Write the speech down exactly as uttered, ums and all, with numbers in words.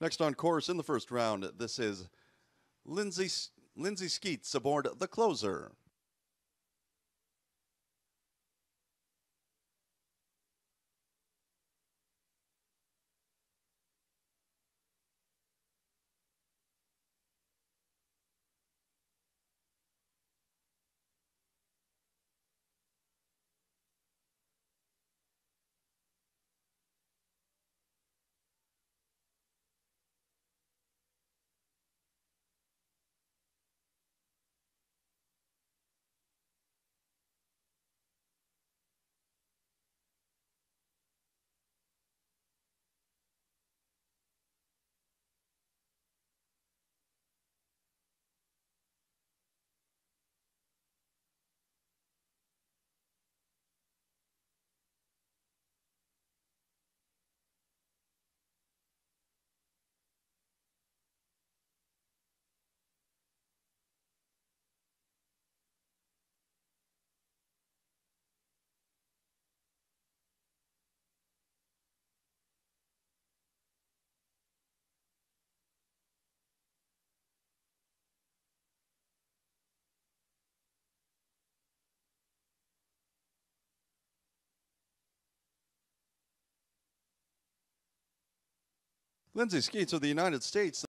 Next on course in the first round, this is Lindsay, Lindsay Skeets aboard the Closer. Lindsay Skeets of the United States.